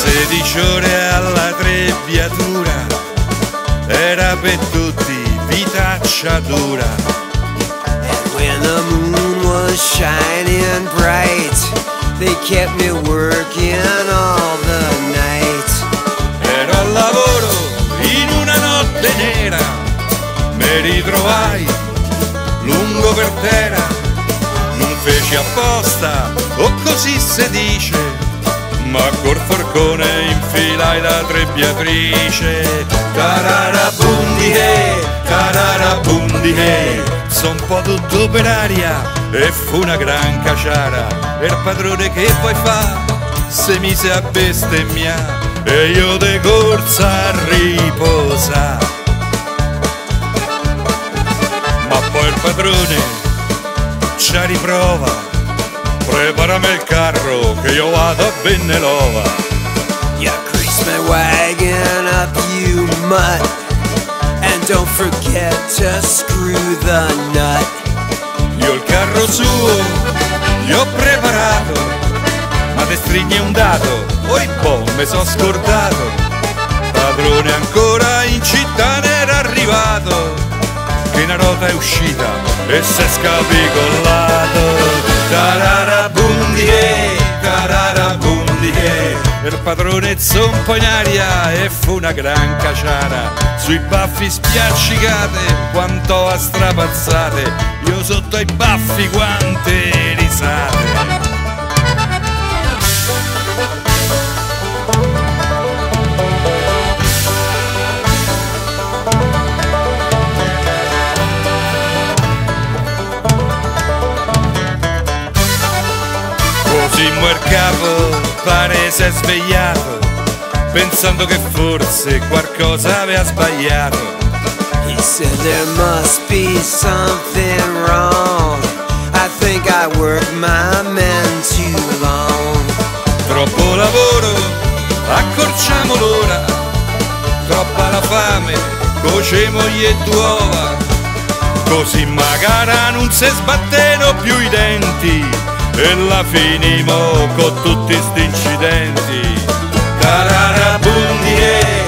16 ore alla trebbiatura, era per tutti vitaccia dura. And when the moon was shining bright, they kept me working all the night. Ero al lavoro in una notte nera, mi ritrovai lungo per terra, non feci apposta, o così si dice, ma col forcone infilai la trebbiatrice. Tararabundiche, son un po' tutto per aria e fu una gran caciara. E il padrone che vuoi fa? Se mise a bestemmia e io de corsa a riposa. Ma poi il padrone ci riprova: preparami il carro che io vado a Bennelova. You grease my wagon up, you mutt, and don't forget to screw the nut. Io il carro suo gli ho preparato, ma te stringe un dato, poi boh, me so scordato. Padrone ancora in città n'era arrivato, che una rota è uscita e s'è scapicollato. Tararabundiche, il padrone zompo in aria e fu una gran caciara. Sui baffi spiaccicate, quanto a strapazzate, io sotto ai baffi quante risate. Cosimmo il capo, pare si è svegliato, pensando che forse qualcosa aveva sbagliato. He said there must be something wrong. I think I worked my men too long. Troppo lavoro, accorciamo l'ora, troppa la fame, cocemogli e uova, così magari non si sbatteno più i denti e la finimo con tutti sti incidenti. Tararabundiche,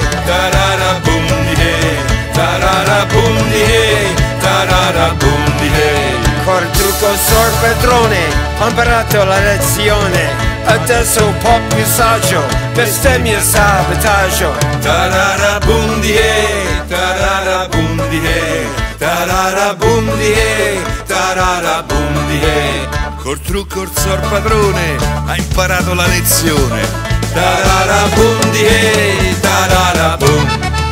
Col trucco sorpatrone ho imparato la lezione. Adesso un po' più saggio, bestemmia e sabotaggio. Tararabundiche, col trucco il sorpadrone ha imparato la lezione. Tararabundiche, tararabum.